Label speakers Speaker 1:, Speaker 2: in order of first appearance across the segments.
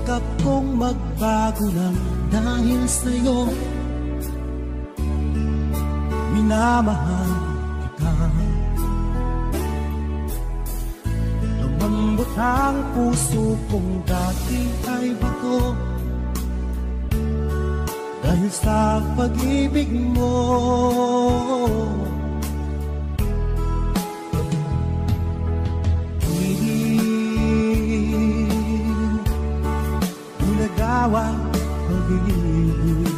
Speaker 1: sikap kong magbago lang dahil sa'yo. Minamahal kita. Lumambot ang puso kong dati ay bato dahil sa pag-ibig mo. Nagawa pag-ibig,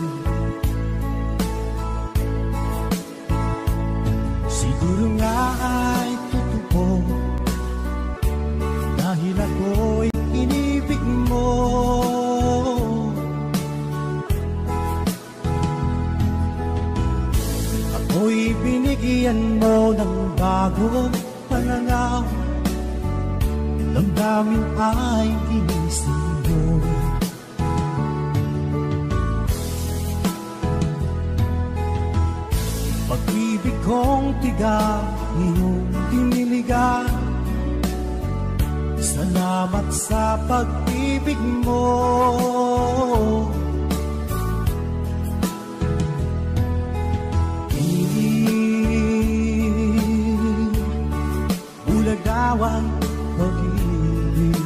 Speaker 1: siguro nga ay totoo dahil ako'y inibig mo. Ako'y binigyan mo ng bagong pananaw, damdamin ay ginising mo. Pag-ibig kong tiga, iyong diniligan. Salamat sa pag-ibig mo. Bulagawan pag-ibig,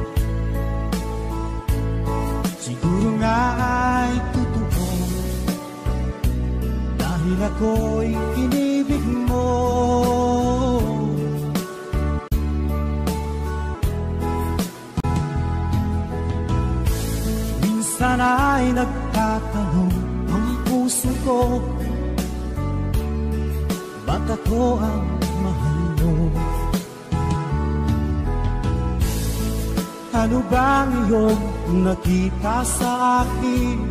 Speaker 1: siguro nga ay totoo dahil ako'y inibig mo. Minsan ay nagtatanong ang puso ko, ba't ako ang mahal mo? Ano bang iyong nakita sa akin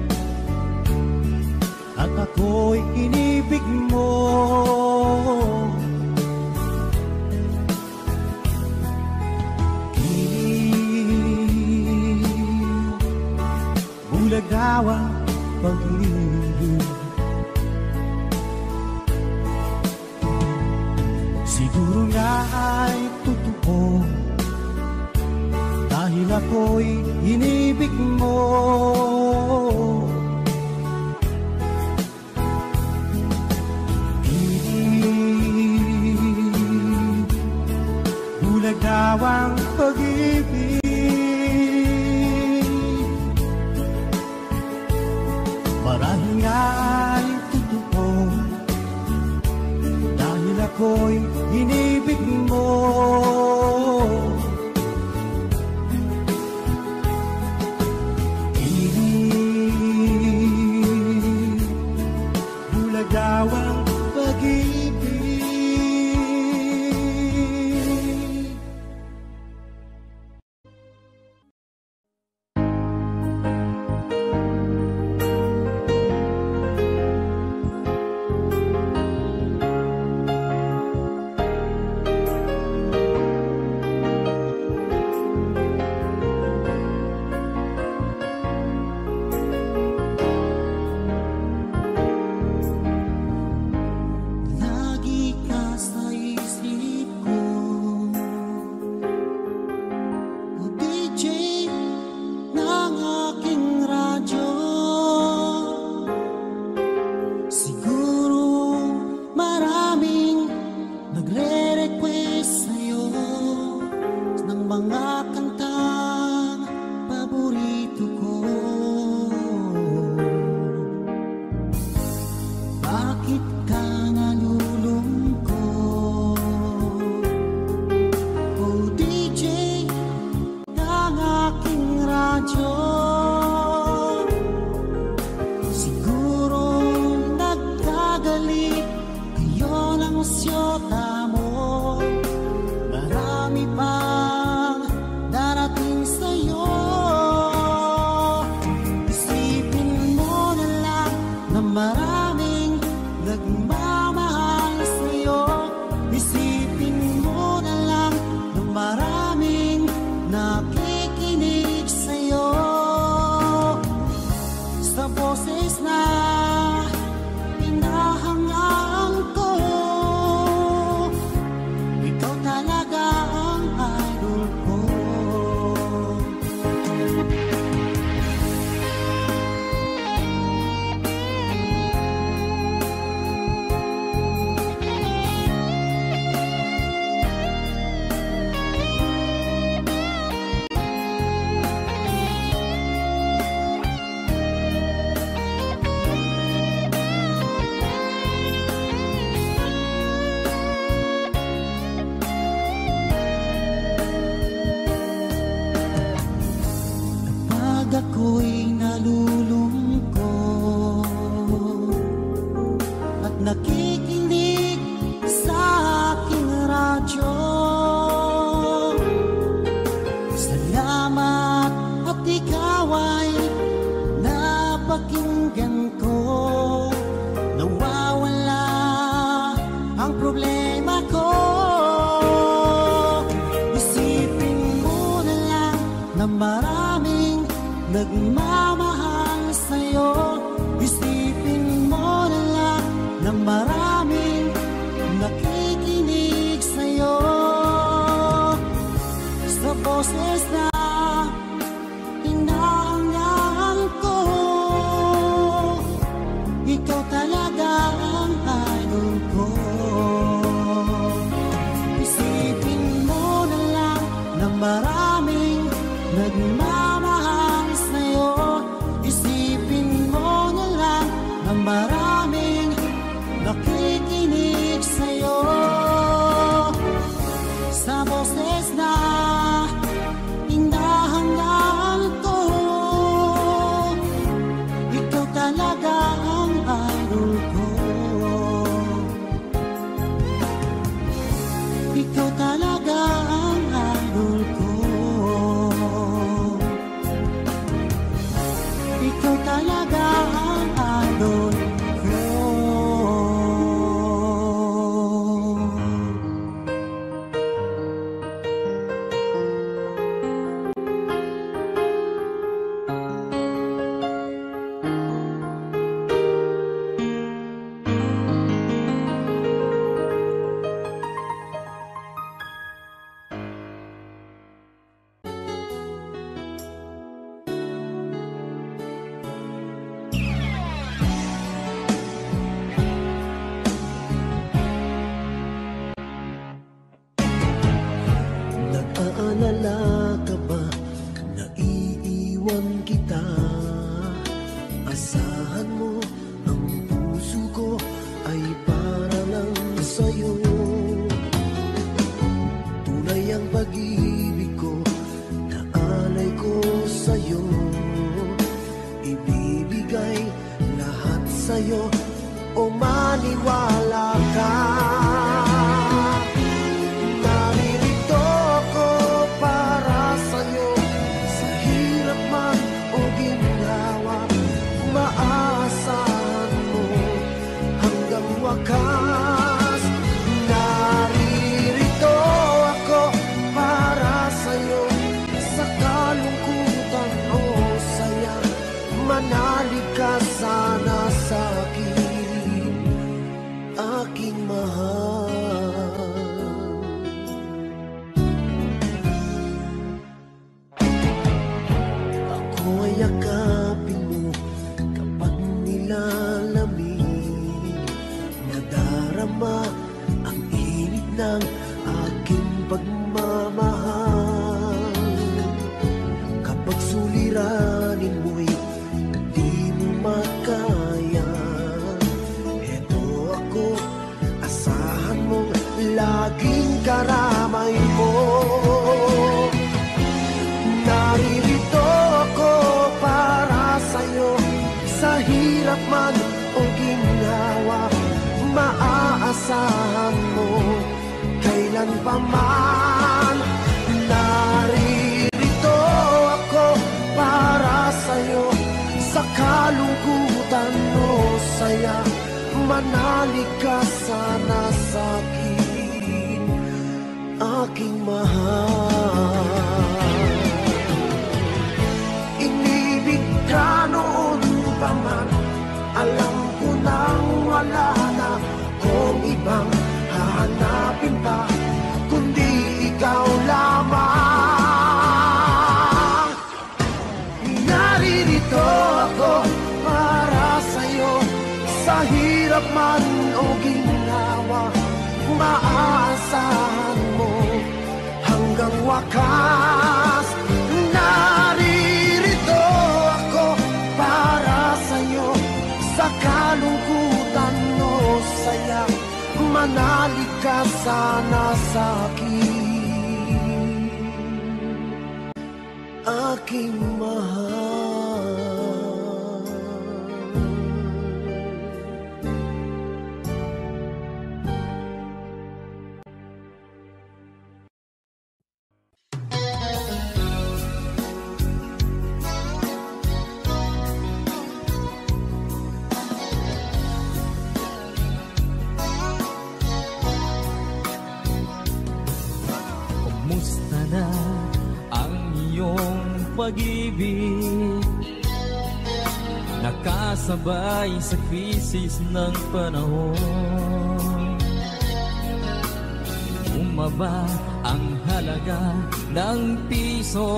Speaker 1: at ako'y inibig mo? Bulagawa pag-ibig, siguro nga ay totoo dahil ako'y inibig mo. Bulagawang pag-ibig, marahil nga ay totoo dahil ako'y inibig mo. Bulagawang pag-ibig. Marami pang darating ako'y nalulungkot at nakikinig sa aking radyo. Salamat at ikaw ay napakinggan ko. Nawawala ang problema ko. Isipin mo na lang na maraming nagmamahal sa'yo. Isipin mo na lang na maraming nakikinig sa'yo. Sa boses na hinahangaan ko, ikaw talaga ang idol ko. Isipin mo na lang na maraming nagmamahal sa'yo. Isipin mo na lang na maraming nakikinig sa'yo. Sa boses na hinahangaan ko, ikaw talaga ang idol ko. Ikaw talaga ang idol ko. Ikaw talaga ang idol ko.
Speaker 2: Nag-aalala ka ba na iiwan kita? Asahan mo, ang puso ko ay para lang sa'yo. Tunay ang pag-ibig ko na alay ko sa'yo. Ibibigay lahat sa'yo o maniwala ka. Wakas, naririto ako para sa'yo. Sa kalungkutan o saya, manalig ka sana sa'kin, aking mahal. Ako ay yakapin mo kapag nilalamig. Nadarama ang init ng aking pagmamahal. Kapag suliranin mo'y di mo makaya, eto ako, asahan mong laging karamay mo. Naririto ako para sa'yo, sa hirap man o ginhawa. Maaasahan mo kailan pa man. Naririto ako para sa'yo, sa kalungkutan o saya, manalig ka sana sa'kin, aking mahal. Inibig ka noon pa man, alam ko nang wala na kung ibang hahanapin pa, kundi ikaw lamang. Naririto ako para sa'yo, sa hirap man o ginhawa. Maaasahan mo hanggang wakas. Naririto ako para sa'yo, sa kalungkutan o saya, manalig ka sana sa'kin, aking mahal.
Speaker 3: pag-ibig, nakasabay sa krisis ng panahon. Bumaba ang halaga ng piso,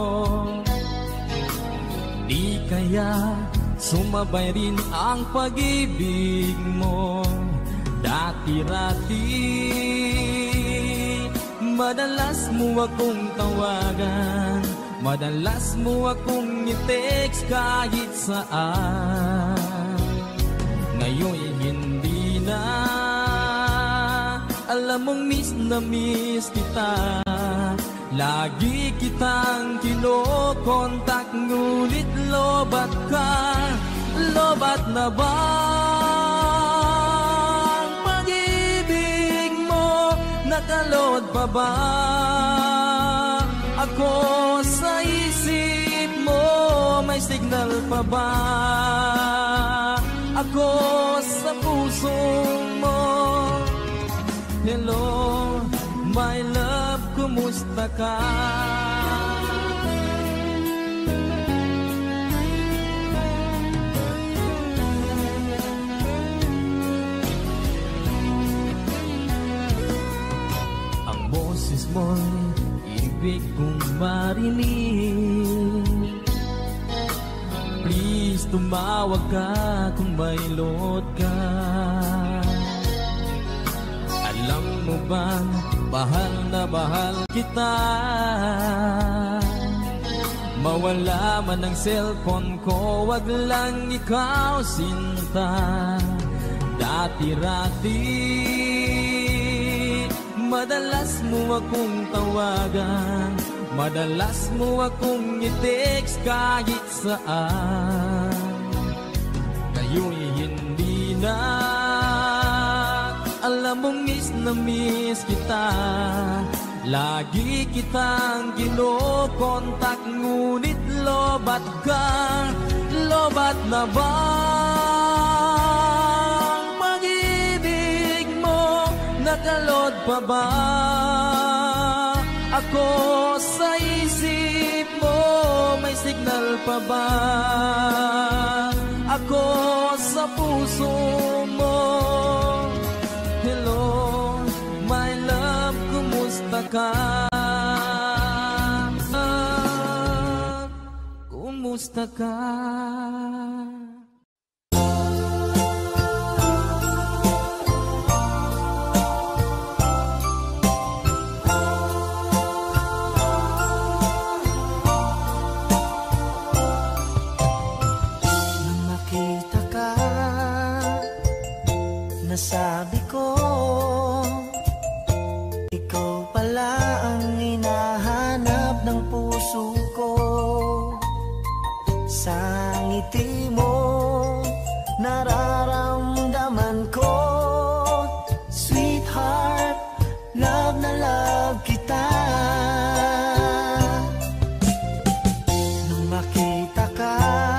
Speaker 3: di kaya sumabay rin ang pag-ibig mo. Dati-rati, madalas mo akong tawagan, madalas mo akong i-text kahit saan. Ngayon hindi na, alam mong miss na miss kita. Lagi kitang kinokontak, ngunit lobat ka. Lobat na ba ang pag-ibig mo? Nakalod pa ba ako sa isip mo? May signal pa ba ako sa puso mo? Hello, my love, kumusta ka? Ang boses mo'y ibig kong marinig. Please, tumawag ka kung may load ka. Alam mo bang mahal na mahal kita? Mawala man ang cellphone ko, wag lang ikaw sinta. Dati-rati, madalas mo akong tawagan, madalas mo akong i-text kahit saan. Ngayon hindi na, alam mong miss na miss kita. Lagi kitang kinokontak, ngunit lobat ka. Lobat na ba ang pag-ibig mo? Nakalod pa ba ako sa isip mo? May signal pa ba ako sa puso mo? Hello, my love, kumusta ka? Kumusta ka?
Speaker 2: Nang makita ka, nasabi ko, ikaw pala ang hinahanap ng puso ko. Sa ngiti mo, nararamdaman ko, sweetheart, love na love kita. Nung makita ka,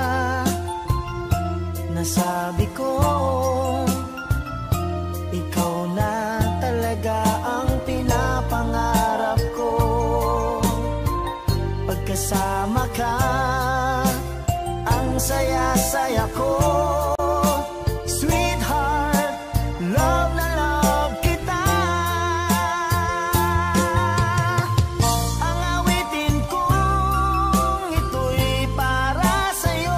Speaker 2: nasabi ko, ikaw na talaga ang pinapangarap ko. Pagkasama ka, ang saya-saya ko. Sweetheart, love na love kita. Ang awitin kong ito'y para sa'yo.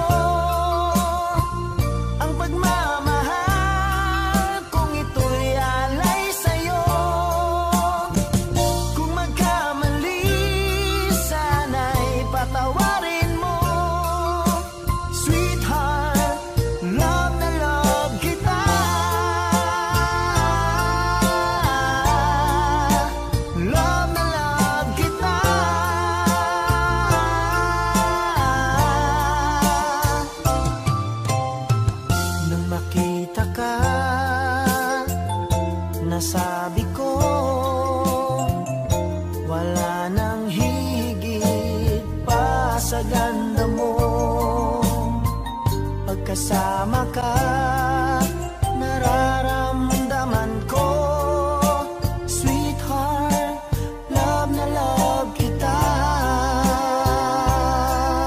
Speaker 2: Ang pagmamahal kong ito'y alay sa'yo. Kung magkamali, sana'y patawarin mo. Sweetheart, love na love kita. Love na love kita. Nang makita ka, nasabi ko, wala nang higit pa sa ganda mo. Pagkasama ka, nararamdaman ko, sweetheart, love na love kita.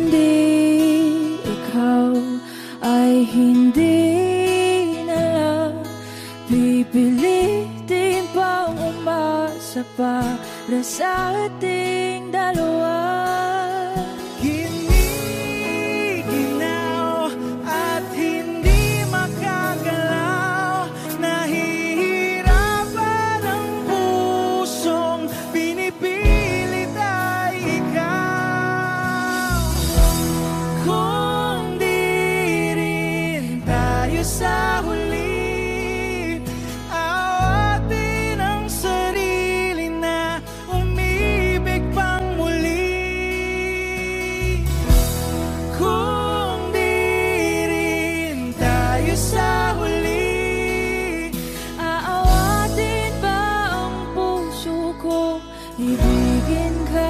Speaker 4: hindi ikaw ay hindi na lang pipilitin pang umasa para sa ating dalawa.
Speaker 5: Giniginaw at hindi makagalaw, nahihirapan ang pusong pinipilit ay ikaw. Kung di rin tayo sa huli, awatin ang sarili na umibig pang muli. Kung di rin tayo sa huli,
Speaker 4: Aawatin ba ang puso ko, ibigin ka?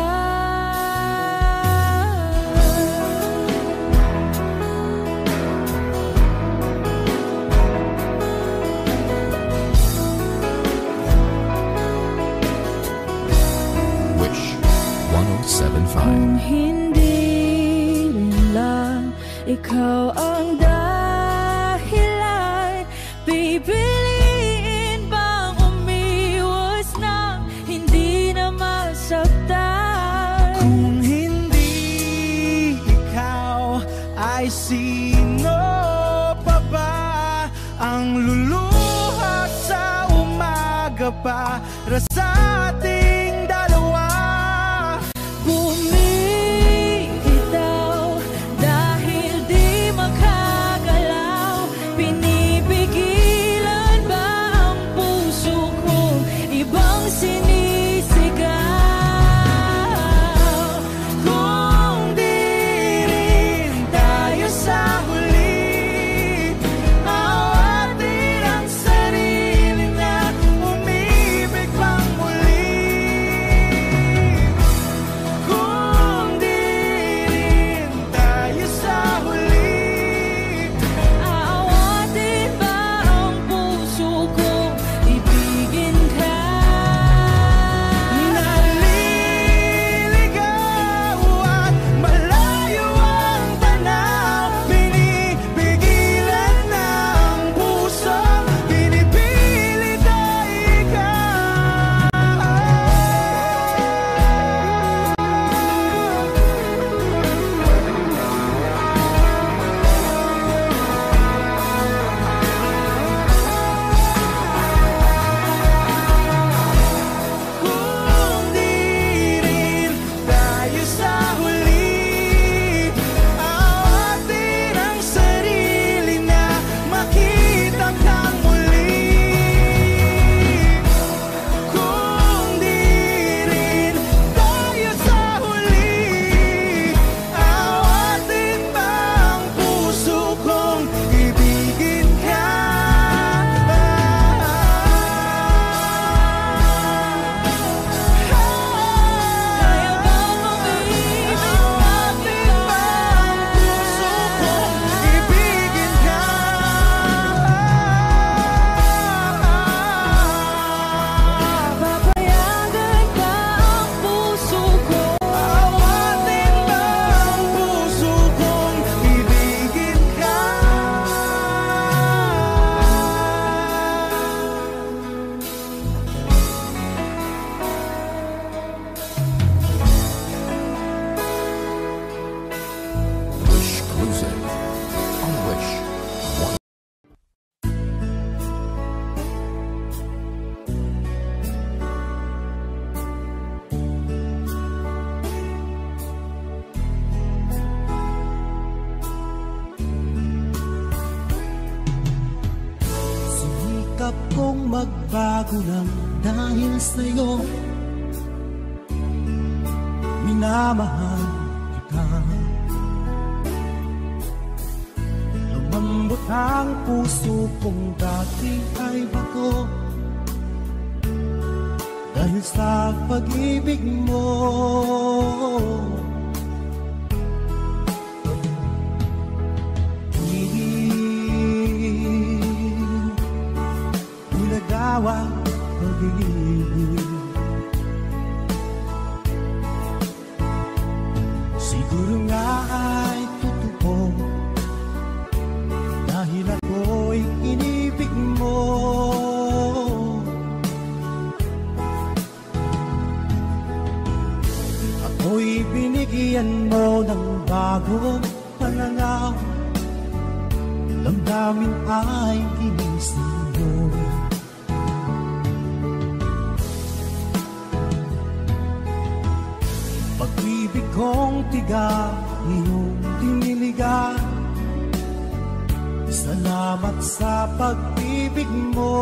Speaker 6: Wish 1075.
Speaker 4: Kung hindi rin lang ikaw ang dahilan, pipiliin bang umiwas nang hindi na masaktan?
Speaker 5: kung hindi ikaw, ay sino pa ba ang luluha sa umaga para sa ating dalawa?
Speaker 4: Bumibitaw dahil di makagalaw, pinipigilan ba ang puso kong ibang sinisigaw?
Speaker 5: Kung di rin tayo sa huli, awatin ang sarili na umibig pang muli. Kung di rin tayo sa huli,
Speaker 4: Aawatin ba ang puso kong ibigin ka?
Speaker 5: naliligaw at malayo ang tanaw, pinipigilan ng puso, pinipilit ay ikaw. Kung di rin tayo sa huli, awatin ang sarili na makita kang muli. Kung di rin tayo sa huli, awatin ba ang puso kong ibigin ka?
Speaker 4: Kaya bang umibig
Speaker 5: Awatin ba ang puso kong ibigin ka?
Speaker 4: Papayagan ba ang puso ko?
Speaker 5: Awatin ba ang puso kong ibigin ka?
Speaker 6: Wish Cruising on Wish.
Speaker 1: Sinikap kong magbago lang dahil sa'yo. Minamahal kita. Lumambot ang puso kong dati ay bato, dahil sa pag-ibig mo. Nagawa pag-ibig, siguro nga iyong panangaw, damdamin ay ginising mo. Pag-ibig kong tiga, iyong tiniligan. Salamat sa pag-ibig mo.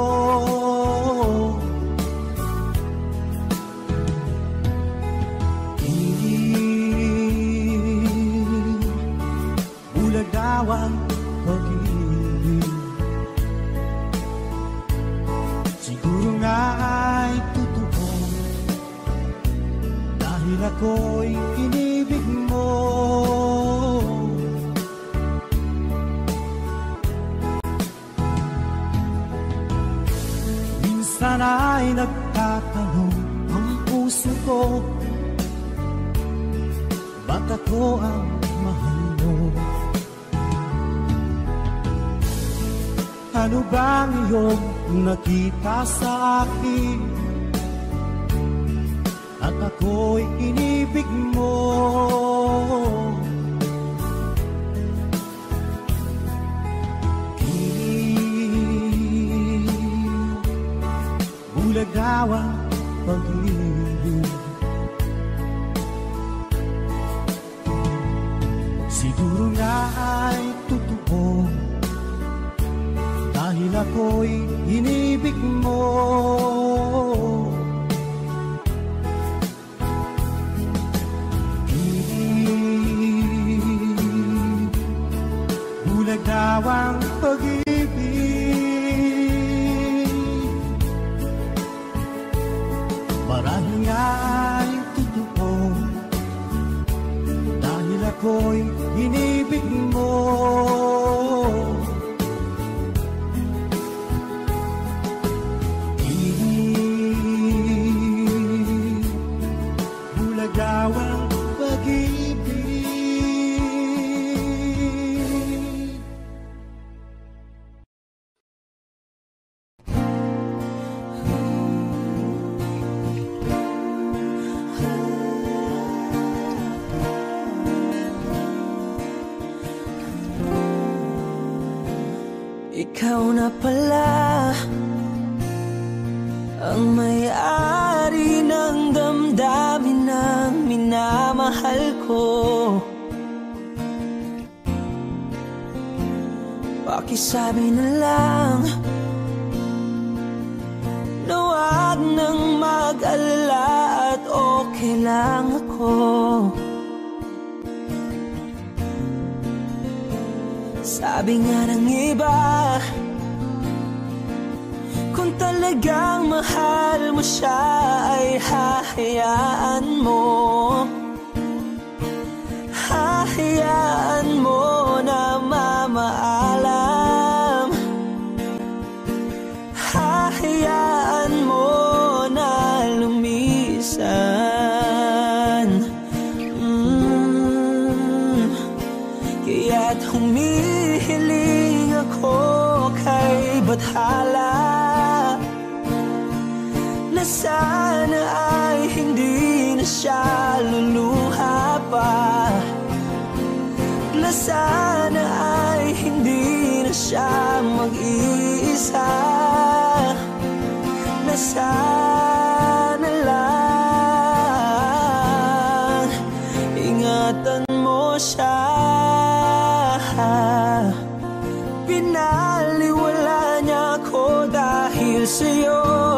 Speaker 1: Bulagaw ang pag-ibig, siguro nga ay totoo, dahil ako'y inibig mo. Minsan ay nagtatanong ang puso ko, ba't ako ang mahal mo? Ano bang iyong nakita sa akin at ako'y inibig mo? Bulagaw ang pag-ibig, siguro nga ay totoo, dahil ako'y inibig mo. Bulagaw ang pag-ibig, marahil nga ay totoo, dahil ako'y inibig mo. Bulagaw ang pag-ibig.
Speaker 7: Ikaw na pala ang may-ari ng damdamin ng minamahal ko. Pakisabi na lang na wag nang mag-alala at okay lang ako. Sabi nga ng iba, kung talagang mahal mo siya ay hahayaan mo. Hahayaan mo na mamaalam. Hahayaan mo na lumisan. Kaya't humihiling ako kay Bathala na sana ay hindi na siya luluha pa, na sana ay hindi na siya mag-iisa, na sana lang ingatan mo siya. Pinaliwala niya ako dahil sa'yo,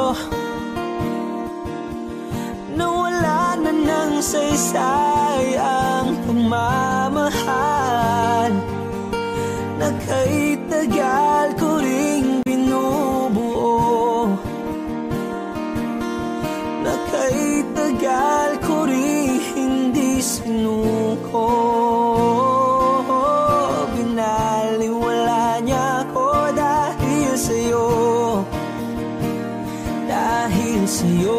Speaker 7: nawala na ng saysay ang pagmamahal na kay tagal ko ring binubuo, na kay tagal ko ring hindi sinuko. Binaliwala niya ako dahil sa'yo, dahil sa'yo.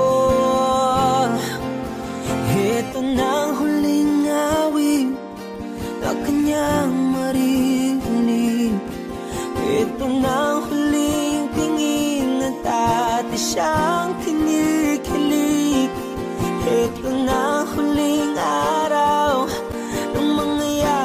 Speaker 7: Ito na ang huling awit na kanyang marinig. Ito na ang huling tingin na dati siyang kinikilig. Ito na ang huling araw ng mangyayari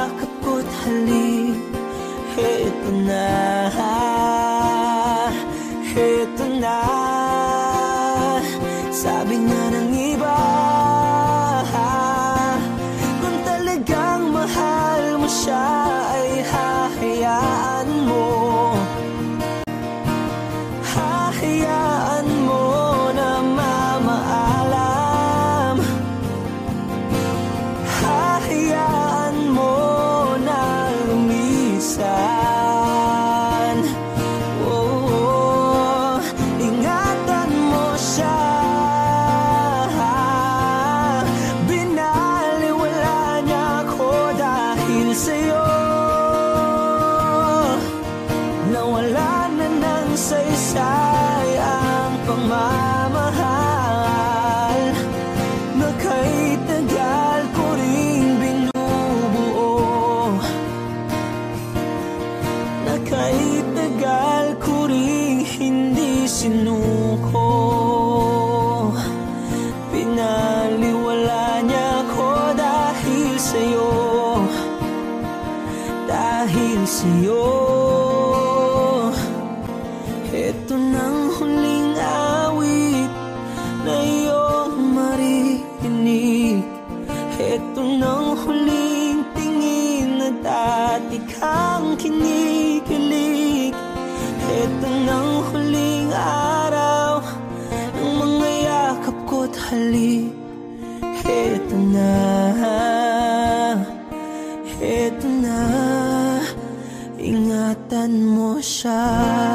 Speaker 7: dahil sa'yo. Nawala na ng saysay ang pagmamahal na kay tagal ko ring binubuo, na kay tagal ko ring hindi sinuko. Pinaliwala niya ko dahil sa'yo, dahil sa'yo. Ito nang huling awit na iyong maririnig. Ito nang huling tingin na dati kang kinikilig. Ito nang huling araw ng mga yakap ko't halik. Ito na, ito na, ingatan mo siya.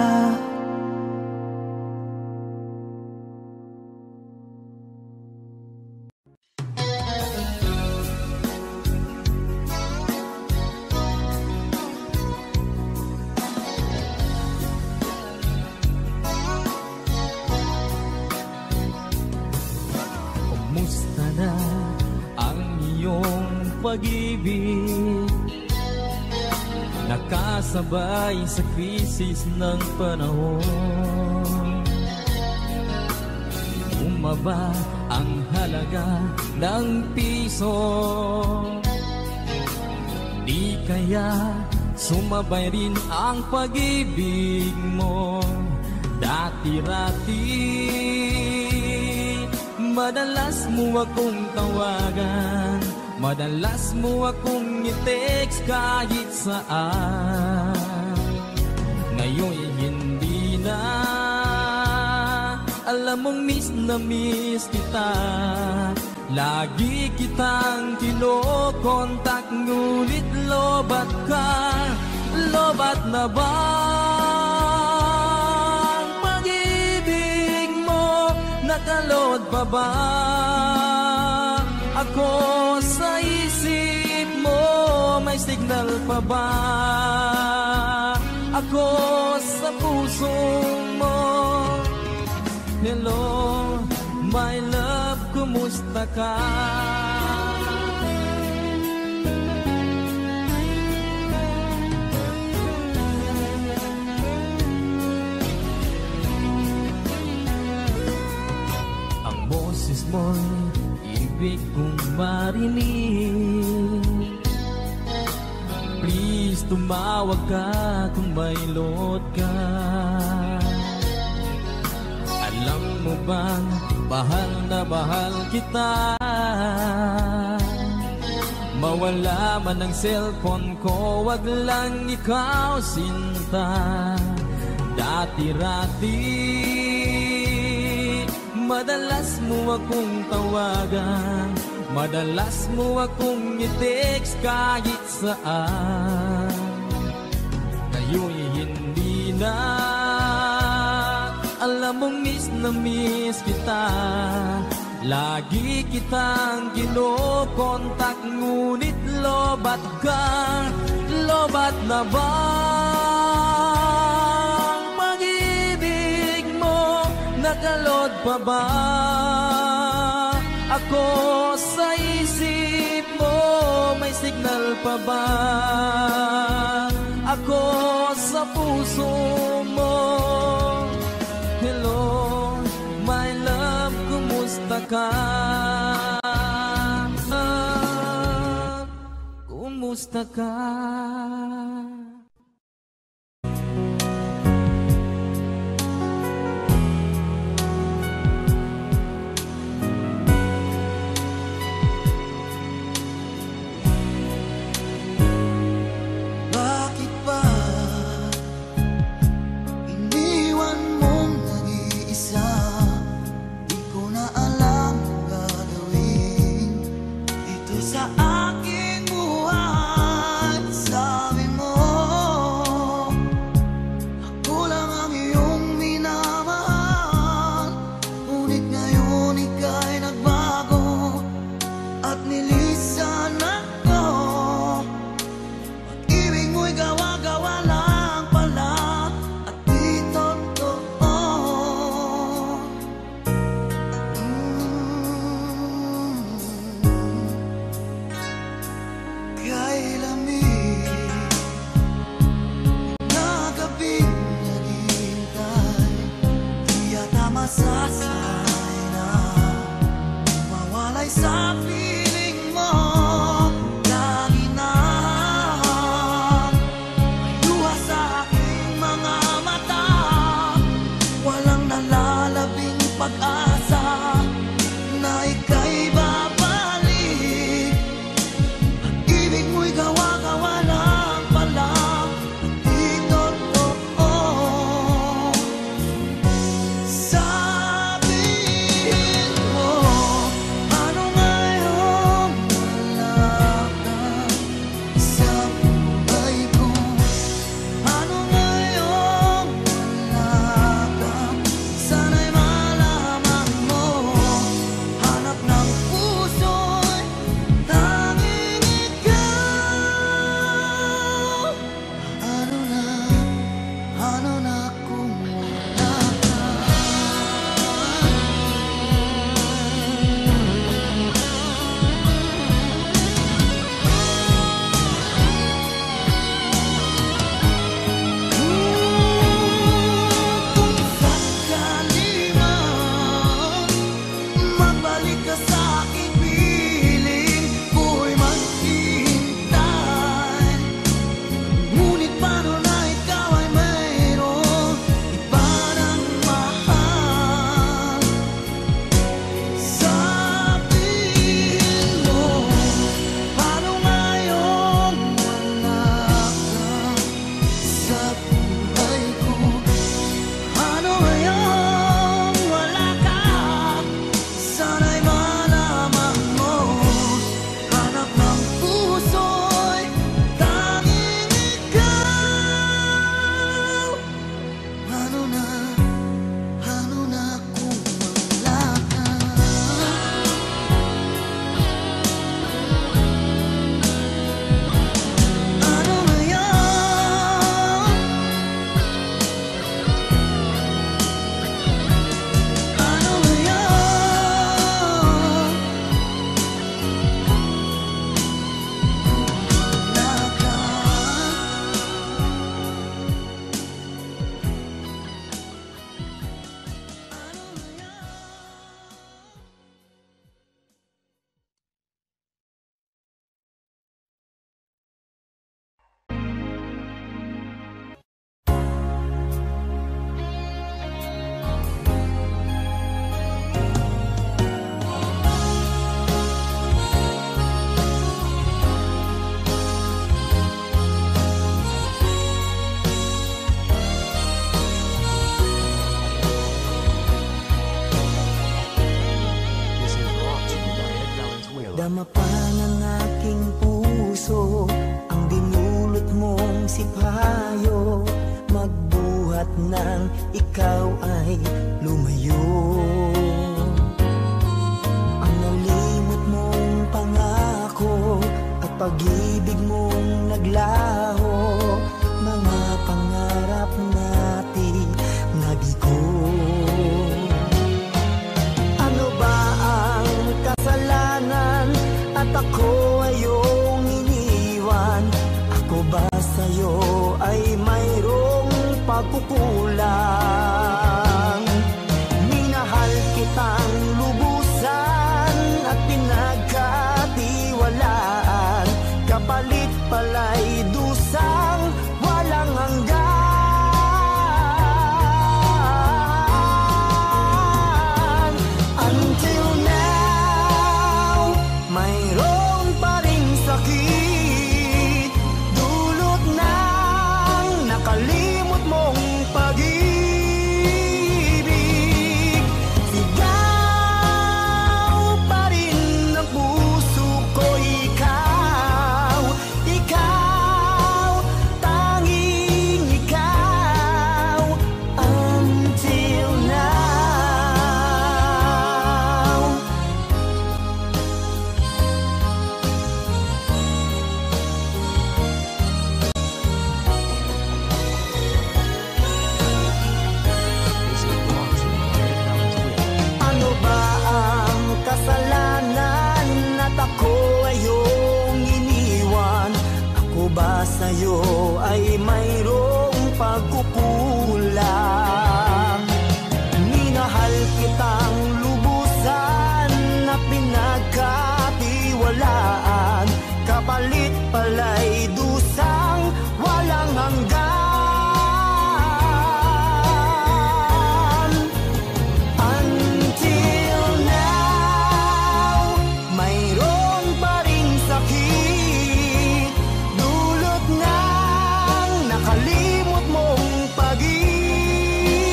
Speaker 3: Pag-ibig nakasabay sa krisis ng panahon. Bumaba ang halaga ng piso, di kaya sumabay rin ang pag-ibig mo. Dati-rati madalas mo akong tawagan, madalas mo akong i-text kahit saan. Ngayon'y hindi na, alam mong miss na miss kita. Lagi kitang kinokontak, ngunit lobat ka. Lobat na ba ang pag-ibig mo? Nakalod pa ba ako sa isip mo? May signal pa ba ako sa puso mo? Hello, my love, kumusta ka? Ang boses mo'y ibig kong marinig. Please, tumawag ka kung may load ka. Alam mo bang bahal na bahal kita? Mawala man ang cellphone ko, wag lang ikaw sinta. Dati-rati madalas mo akong tawagan, madalas mo akong i-text kahit saan. Ngayon'y hindi na, alam mong miss na miss kita. Lagi kitang kinokontak, ngunit lobat ka. Lobat na ba ang pag-ibig mo? Nakalod pa ba ako sa isip mo? May signal pa ba ako sa puso mo? Hello, my love, kumusta ka? Kumusta ka?
Speaker 2: Sa aking buhay, sabi
Speaker 7: sipayo, magbuhat ng ikaw ay lumayo. Ang nalimot mong pangako at pag-ibig mong naglaho, mga pangarap natin nabigo. Ano ba ang kasalanan at ako ay iyong iniwan? Ako ba sa'yo ay mayroong pagkukulang? Minahal kitang lubusan at pinagkatiwalaan, kapalit pala'y dusang walang hanggan. Until now, mayroon pa ring sakit, dulot ng nakalimot mong pag-ibig. Sigaw pa rin ng puso ko, ikaw, ikaw, tanging ikaw. Until now. Ano ba ang kasalanan at ako ay iyong iniwan? Ako ba sa'yo ay mayroong pagkukulang? Minahal kitang lubusan at pinagkatiwalaan, kapalit pala'y dusang walang hanggan. Until now, mayroon pa ring sakit, dulot ng nakalimot mong pag-ibig.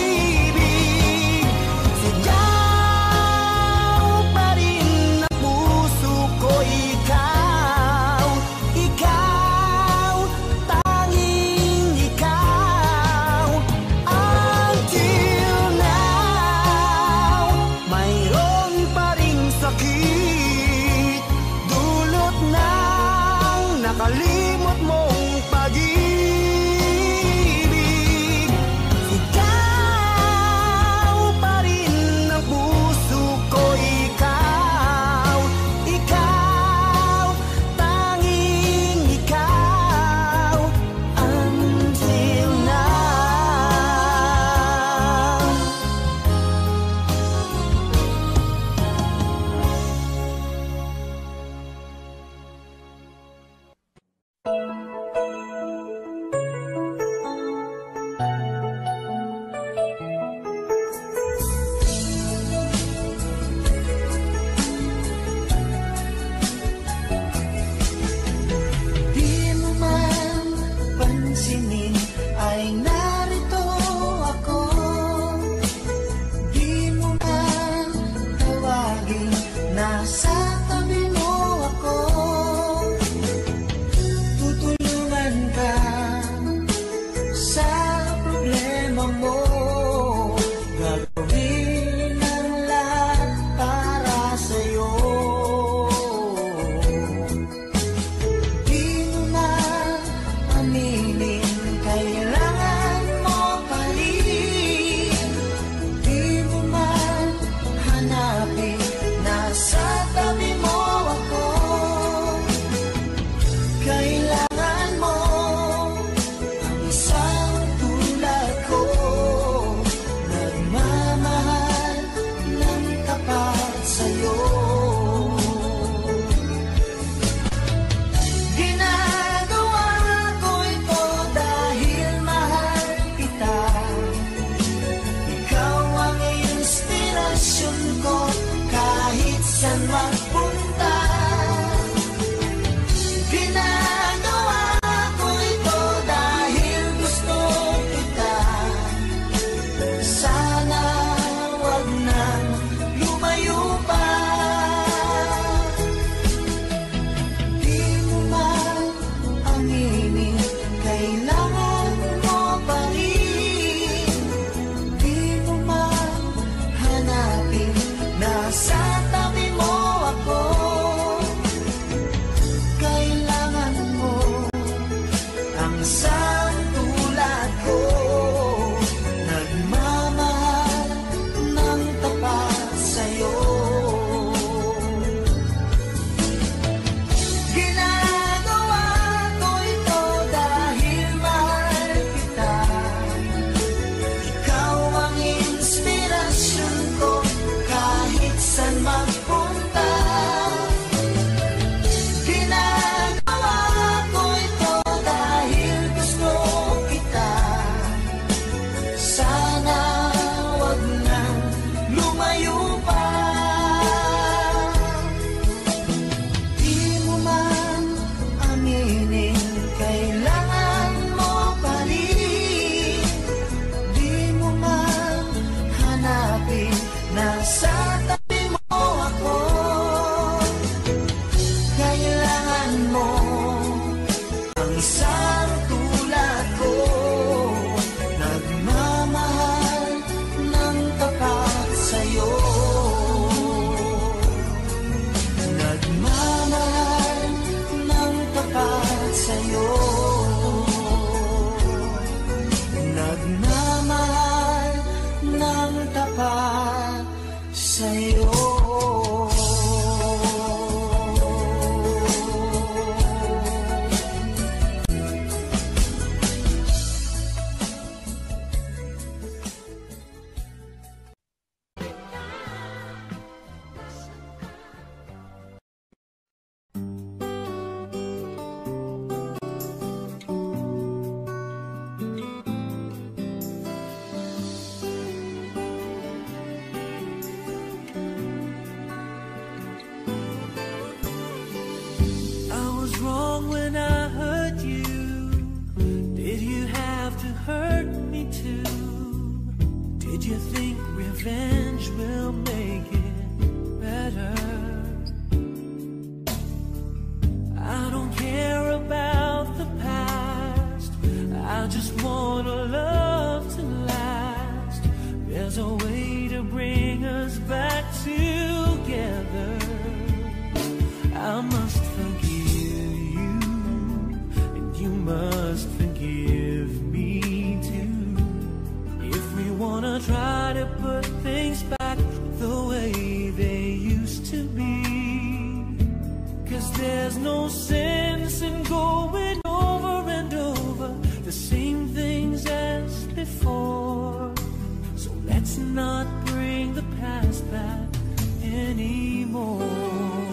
Speaker 7: I just want our love to last. There's a way to bring us back together. I must forgive you, and you must forgive me too. If we wanna try to put things back the way they used to be, 'cause there's no sense in going over and over the same things as before. So let's not bring the past back anymore.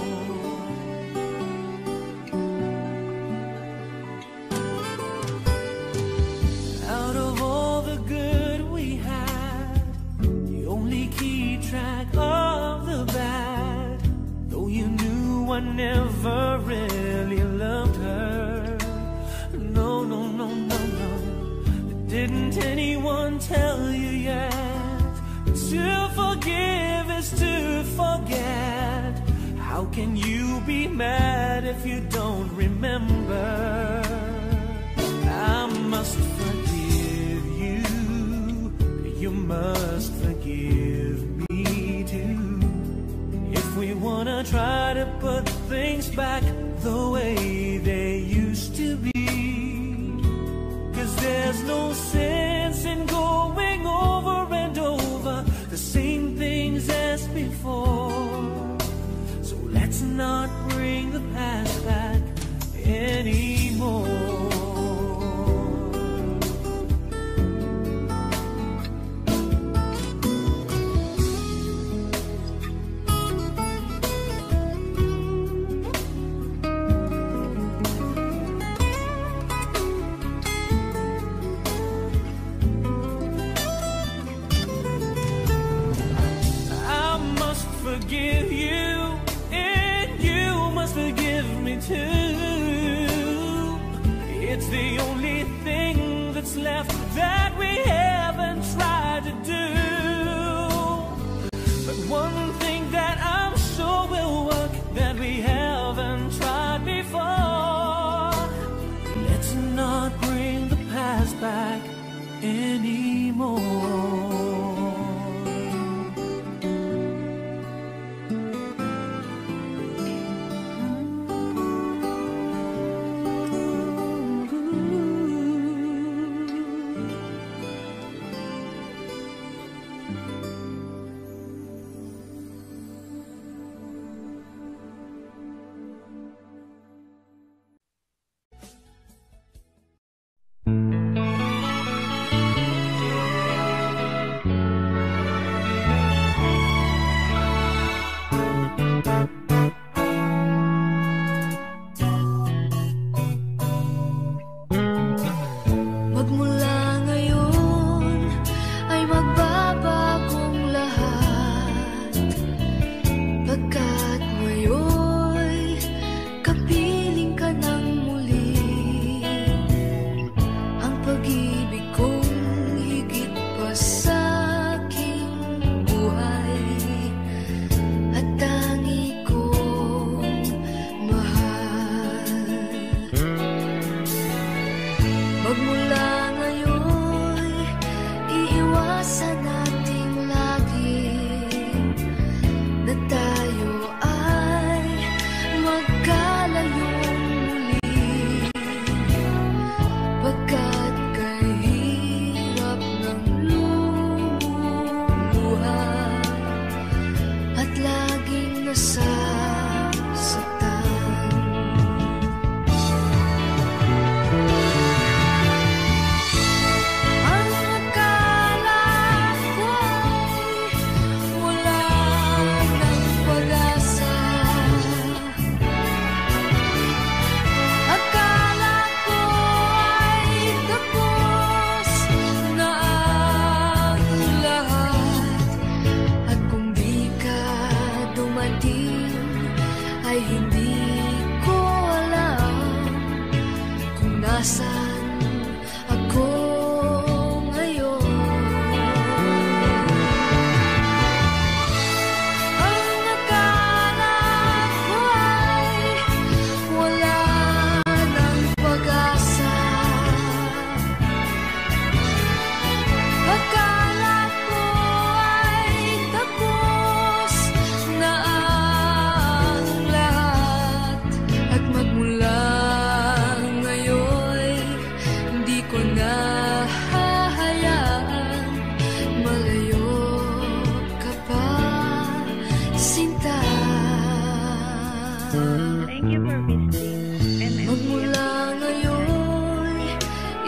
Speaker 7: Out of all the good we had, you only keep track of the bad. Though you knew I never really loved her. No, no, no, no, no. Didn't anyone tell you yet? To forgive is to forget. How can you be mad if you don't remember? I must forgive you. You must forgive me too. If we wanna try to put things back the way they used to be, 'cause there's no sense in going over and over the same things as before. So let's not bring the past back anymore. Forgive you, and you must forgive me too. It's the only thing that's left that we haven't tried to do. But one thing that I'm sure will work that we haven't tried before. Let's not bring the past back anymore.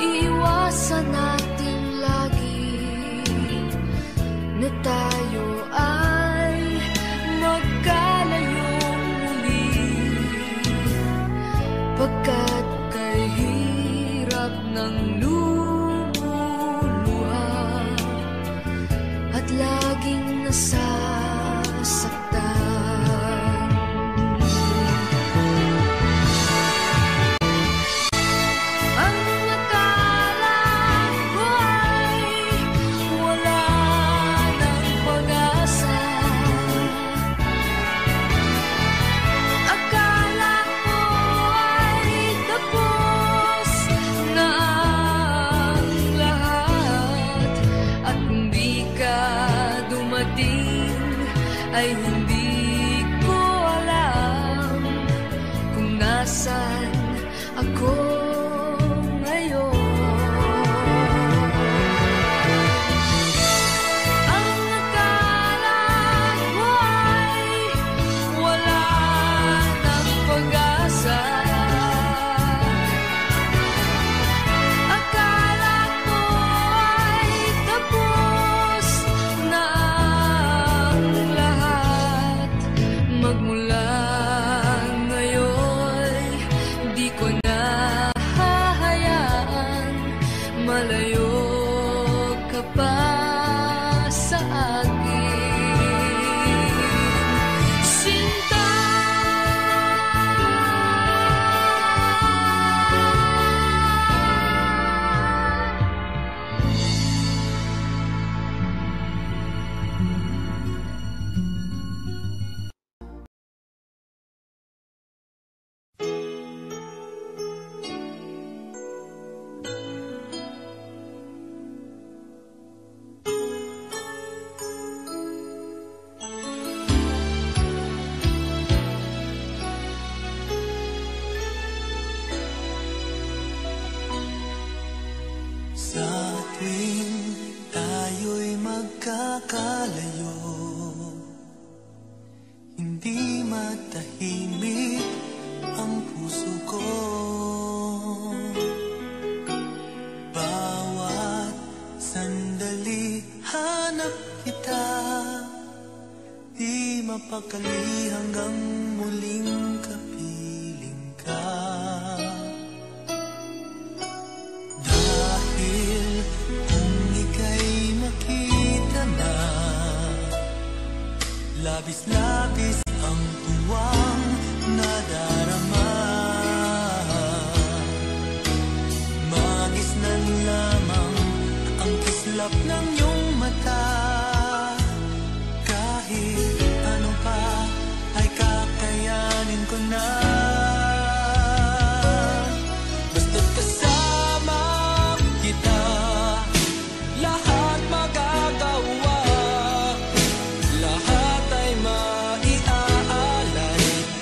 Speaker 8: Iwasan natin lagi na tayo ay magkalayong muli, pagkat kay hirap ng lumuluha at laging nasasaktan. Ay hindi ko alam kung nasan ako ngayon. Ang akala ko ay wala ng pag-asa. Akala ko ay tapos na magmula ngayon, di ko na hahayaan malayo ka pa sa akin, sinta.
Speaker 5: Sa tuwing tayo'y magkakalayo, hindi matahimik ang puso ko. Bawat sandali hanap kita, di mapakali hanggang muling kapiling ka. Labis-labis ang tuwang nadarama, magis na lamang ang kislap ng iyong mata. Kahit ano pa ay kakayanin ko na, basta't kasama kita, lahat magagawa. Lahat ay maiaalay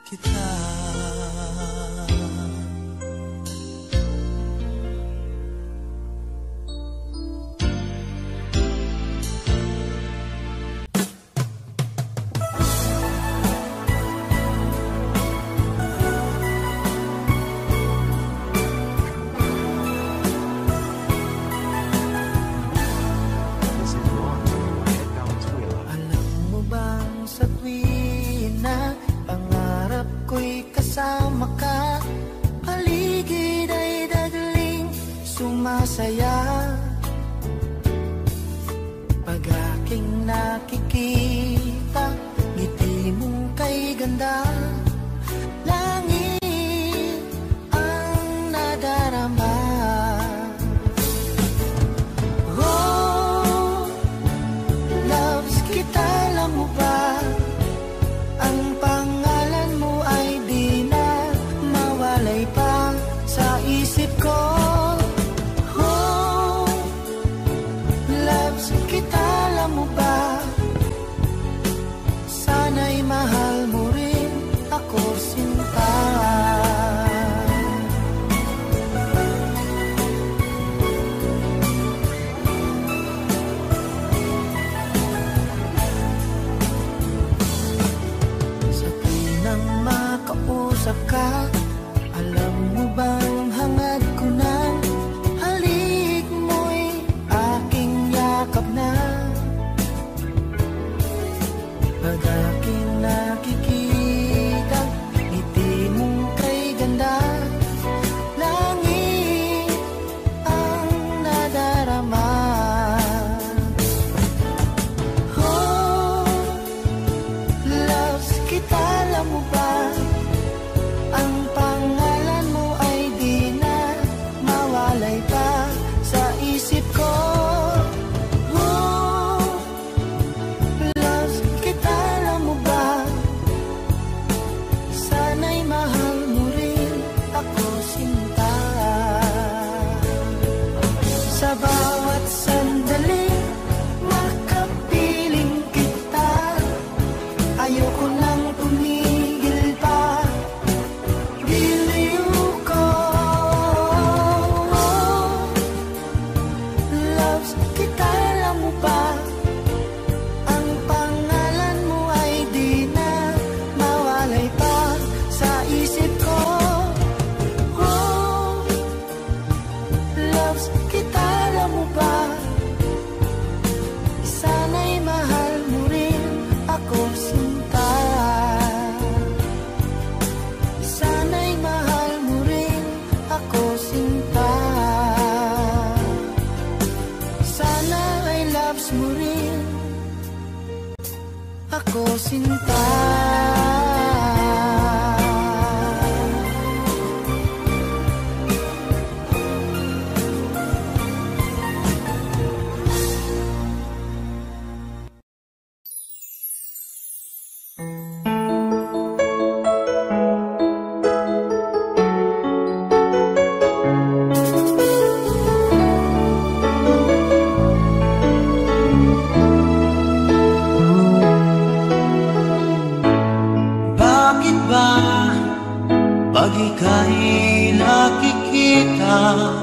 Speaker 5: kita.
Speaker 1: Kasama ka, paligid ay dadaling sumasaya. Pag aking nakikita, ngiti mo kay ganda, langit ang nadarama. Oh, loves kita, alam mo ba? Ang pangalan mo ay di na mawalay pa sa isip ko. Oh, loves kita, alam mo ba? Sana'y mahal mo rin ako, sinta. Makausap ka, alam mo bang hangad ko ng halik mo'y aking yakap na. Pag aking nakikita, ngiti mong kay ganda, langit ang nadarama. Oh, loves kita, alam mo ba? Ang pangalan mo ay di na mawalay pa sa isip ko. Oh, loves kita, alam mo ba? Sana'y mahal mo rin ako, sinta. Sa bawat sandali, makapiling kita. Ayoko nang tumigil pa. Ako, sinta. Pag ika'y nakikita,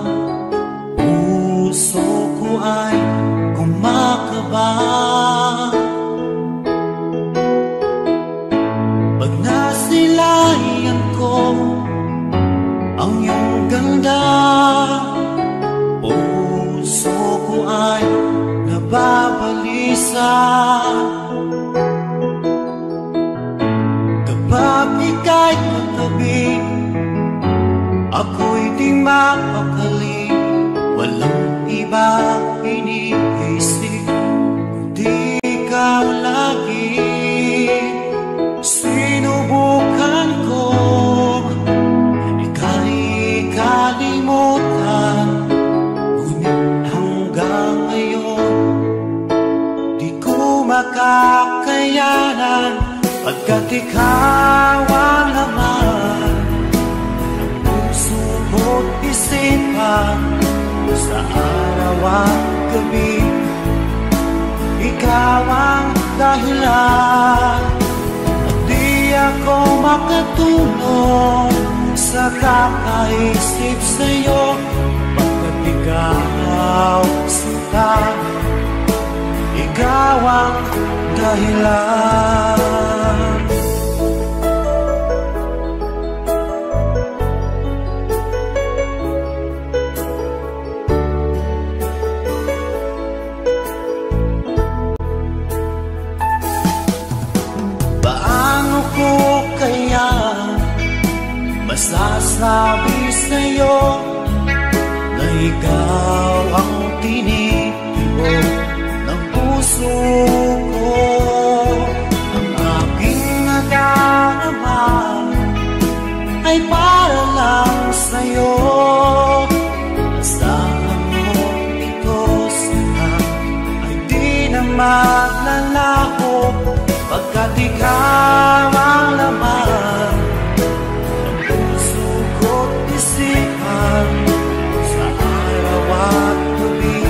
Speaker 1: puso ko ay kumakaba. Pag nasilayan ko ang iyong ganda, puso ko ay nababalisa. Kapag ika'y katabi, ako'y di mapakali, walang iba iniisip, kundi ikaw lagi. Sinubukan ko, ika'y kalimutan, ngunit hanggang ngayon, di ko makakayanan, pagkat ikaw ang laman mo't isipan sa araw at gabi. Ikaw ang dahilan at di ako
Speaker 2: makatulong sa kakaisip sa'yo, pagkat ikaw sinta, ikaw ang dahilan. Masasabi sa'yo na ikaw ang tinitibok ng puso ko. Ang aking nadarama ay para lang sa'yo. Asahan mo ito sana ay di na maglalaho, pagkat ikaw ang laman sa araw at gabi.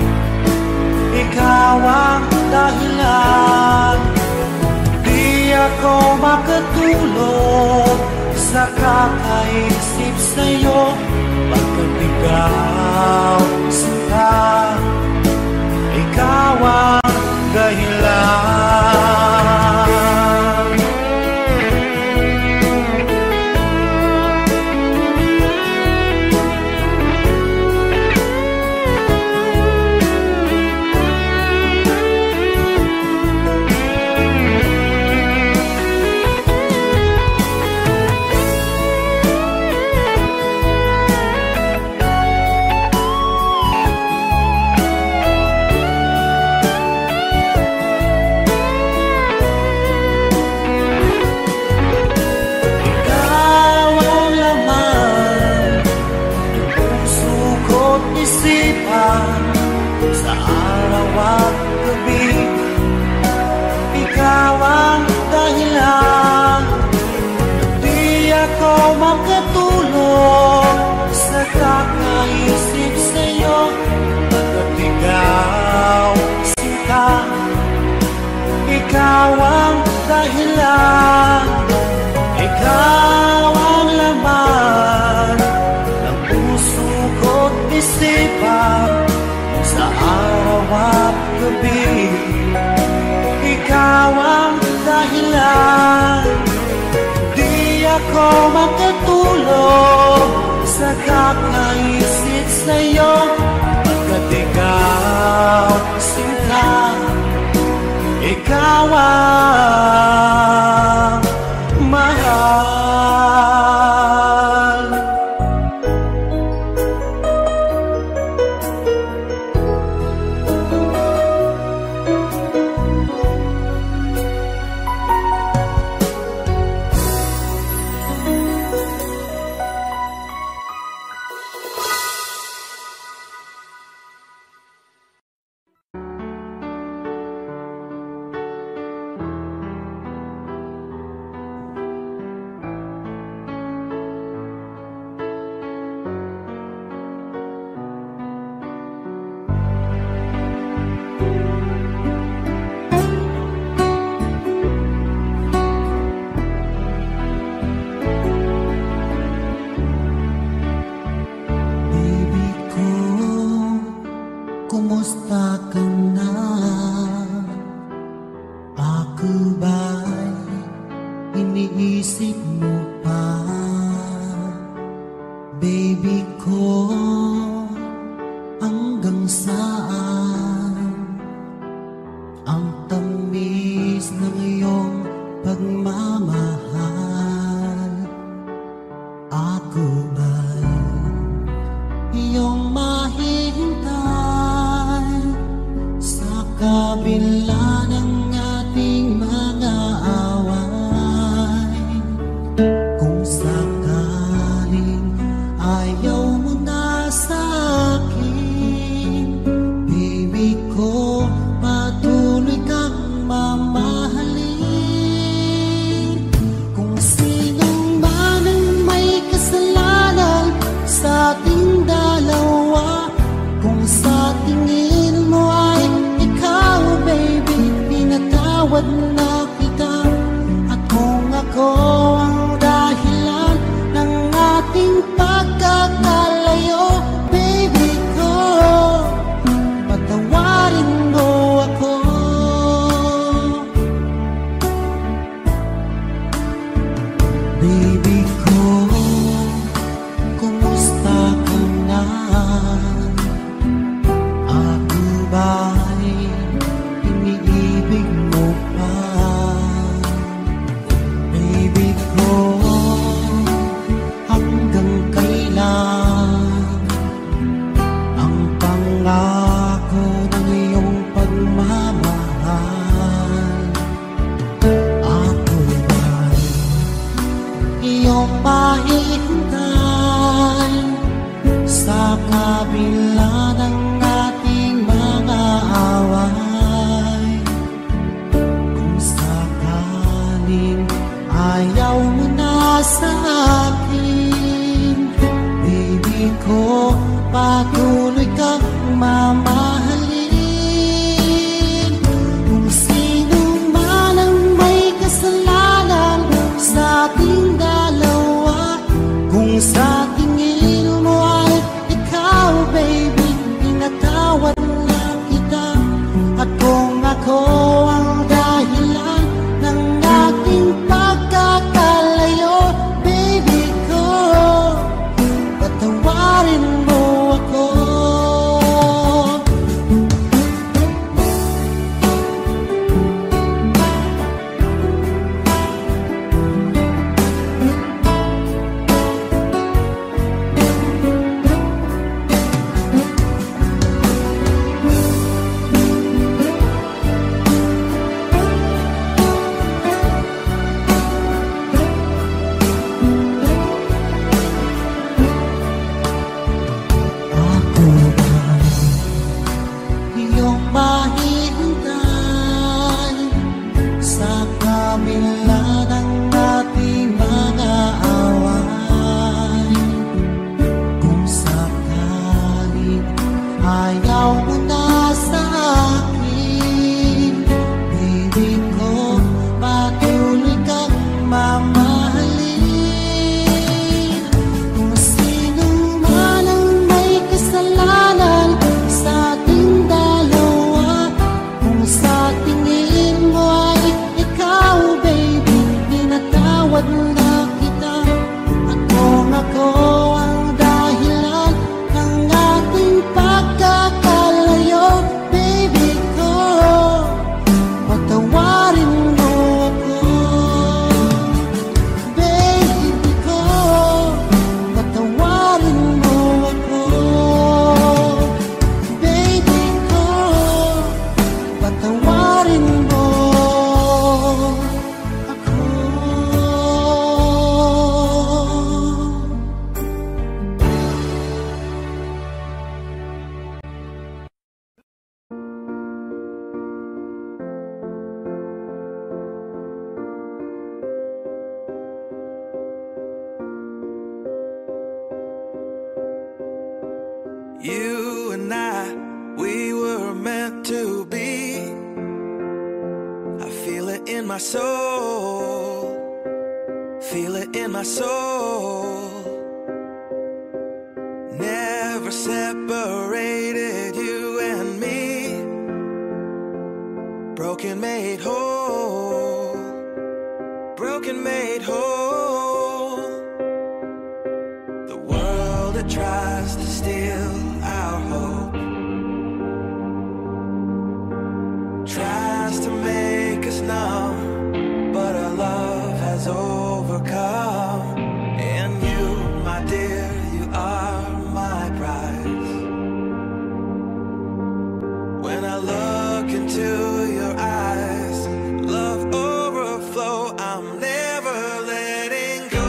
Speaker 2: Ikaw ang dahilan, di ako makatulog sa kakaisip sa'yo, pagkat ikaw sinta, ikaw ang dahilan. Sa araw at gabi, ikaw ang dahilan, di ako makatulog sa kakaisip sa'yo, pagkat ikaw sinta, ikaw ang dahilan, ikaw ang laman ng puso ko't isipan. Sa araw at gabi, ikaw ang dahilan, di ako makatulog sa kakaisip sa'yo, pagkat ikaw sinta, ikaw ang mahal. Kumusta ka na? Ako ba'y iniisip mo pa? Baby ko, hanggang saan ang tamis ng iyong pagmamahal? Ako ba'y iyong mahihintay sa kabila ng ating mga away? Kung sakaling ayaw mo na Baby ko, kumusta ka na? Ako ba'y iniibig mo pa? Baby ko, hanggang kailan ang pangako ng iyong pagmamahal? Ako ba'y iyong mahihintay sa kabila ng ating mga away? Kung sakaling ayaw mo na sa akin, baby ko, patuloy kang mamahalin. Kung sino man ang may kasalanan sa ating dalawa, kung sa tingin mo ay ikaw, baby, pinatawad na kita. At kung ako ang dahilan ng ating pagkakalayo, baby ko, patawarin mo ako. Ako ba'y iyong mahihintay sa kabila ng ating mga away? Kung sakaling ayaw mo na sa akin, baby ko, patuloy kang mamahalin. Kung sino man ang may kasalanan sa ating dalawa, kung sa tingin mo ay ikaw, baby, pinatawad na kita. At kung ako ang dahilan ng ating pagkakalayo, baby ko, patawarin mo ako. Baby ko, patawarin mo ako. Baby ko, patawarin mo ako.
Speaker 5: You and I, we were meant to be. I feel it in my soul, feel it in my soul. Never separated, you and me. Broken made whole, broken made whole. The world that tries to steal our hope tries to make us numb, but our love has overcome. And you, my dear, you are my prize. When I look into your eyes, love overflow, I'm never letting go.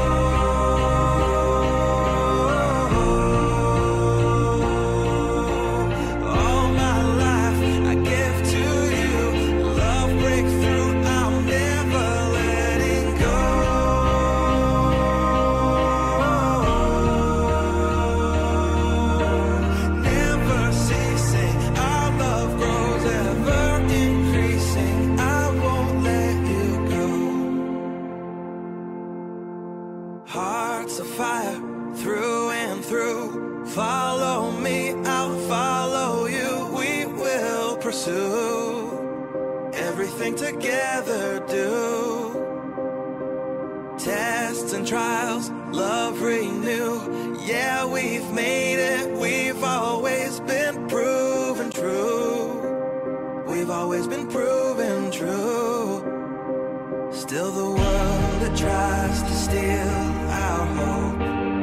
Speaker 5: All my life I give to you, love breakthrough, I'm never letting go. Never ceasing, our love grows ever increasing, I won't let you go. Hearts of fire through and through, follow me, I'll follow you, we will pursue everything together, do. Tell tests and trials, love renew. Yeah, we've made it, we've always been proven true. We've always been proven true. Still the world that tries to steal our hope,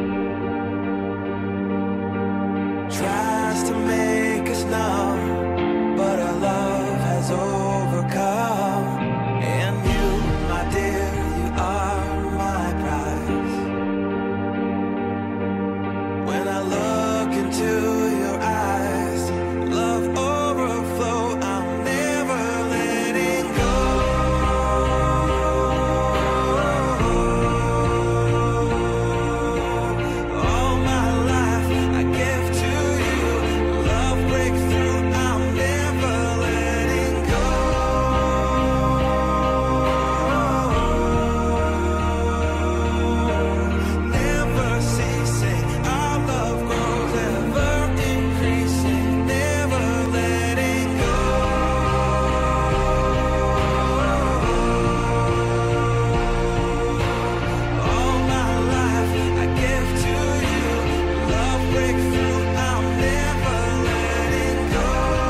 Speaker 5: tries to make us numb, but our love has overcome. And you, my dear, you are my prize. When I look into your eyes, love overflow, I'm never letting go. All my life I give to you, love breakthrough, I'm never letting go. Never ceasing, our love grows, ever increasing, never letting go. All my life I give to you, love breakthrough, I'm never letting go.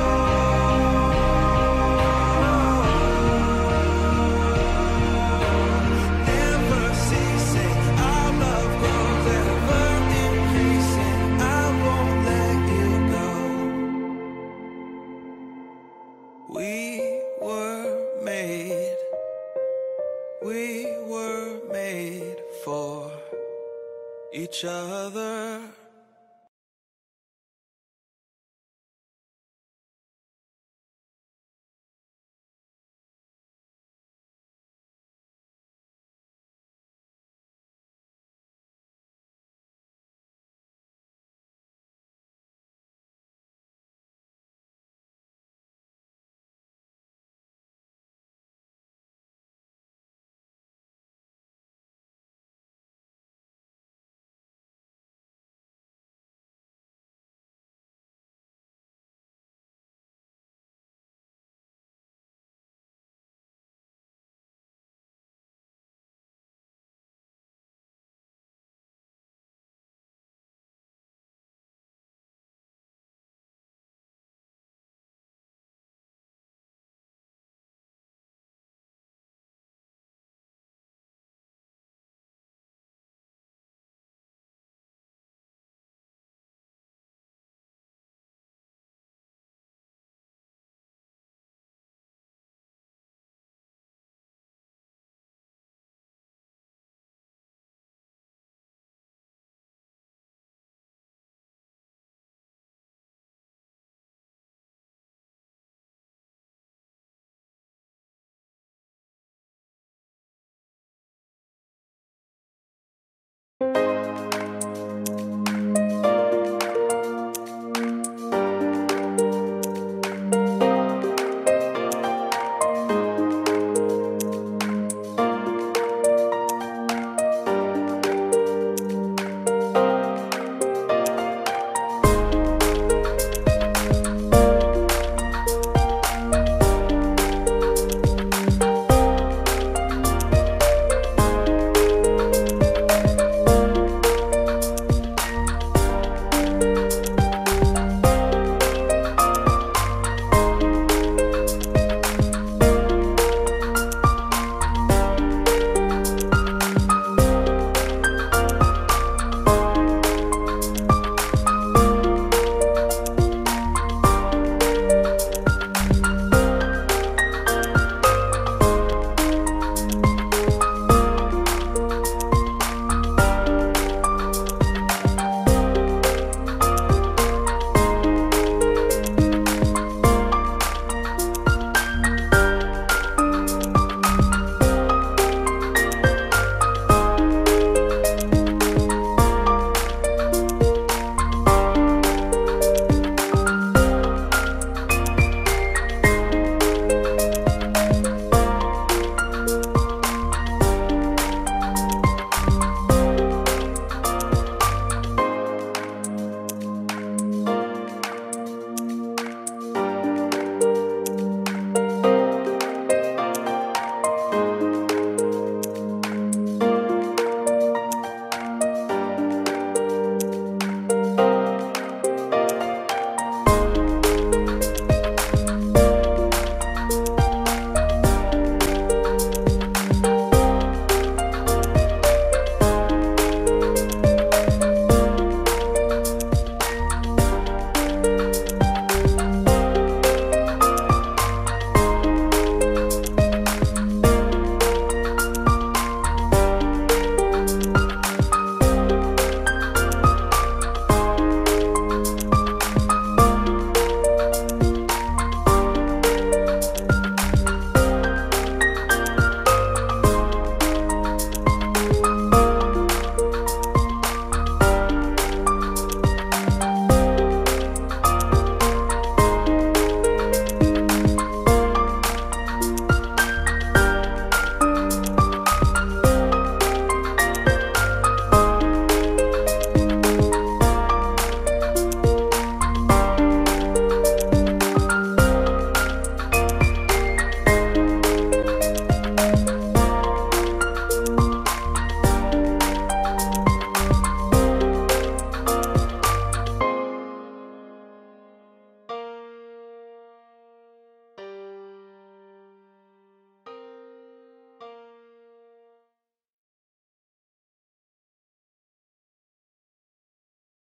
Speaker 5: Never ceasing, our love grows, ever increasing, I won't let you go. We were made for each other.